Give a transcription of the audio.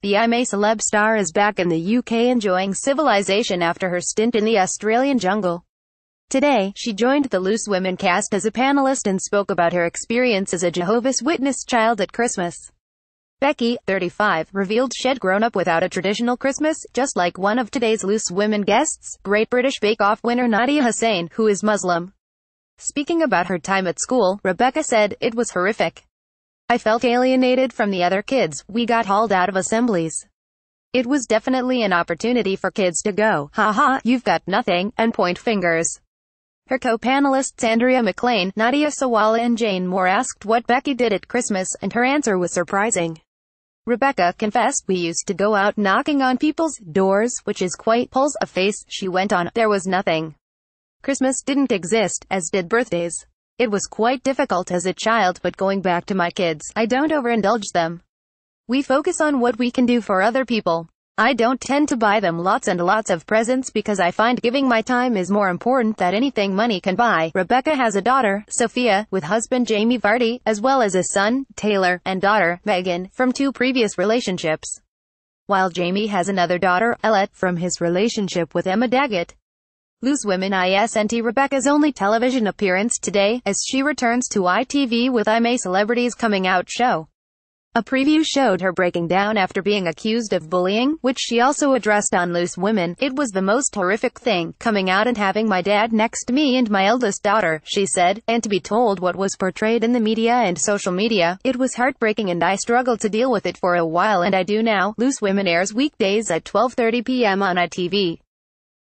The I'm A Celeb star is back in the UK enjoying civilization after her stint in the Australian jungle. Today, she joined the Loose Women cast as a panelist and spoke about her experience as a Jehovah's Witness child at Christmas. Becky, 35, revealed she'd grown up without a traditional Christmas, just like one of today's Loose Women guests, Great British Bake Off winner Nadia Hussain, who is Muslim. Speaking about her time at school, Rebekah said, "It was horrific. I felt alienated from the other kids. We got hauled out of assemblies. It was definitely an opportunity for kids to go, haha, you've got nothing, and point fingers." Her co-panelists Andrea McLean, Nadia Sawala and Jane Moore asked what Becky did at Christmas, and her answer was surprising. Rebekah confessed, "We used to go out knocking on people's doors, which is quite pulls a face," she went on. "There was nothing. Christmas didn't exist, as did birthdays. It was quite difficult as a child, but going back to my kids, I don't overindulge them. We focus on what we can do for other people. I don't tend to buy them lots and lots of presents because I find giving my time is more important than anything money can buy." Rebekah has a daughter, Sophia, with husband Jamie Vardy, as well as a son, Taylor, and daughter, Megan, from two previous relationships. While Jamie has another daughter, Ella, from his relationship with Emma Daggett. Loose Women isn't Rebekah's only television appearance today, as she returns to ITV with I'm A Celebrity's Coming Out show. A preview showed her breaking down after being accused of bullying, which she also addressed on Loose Women. "It was the most horrific thing, coming out and having my dad next to me and my eldest daughter," she said, "and to be told what was portrayed in the media and social media. It was heartbreaking and I struggled to deal with it for a while and I do now." Loose Women airs weekdays at 12:30 p.m. on ITV.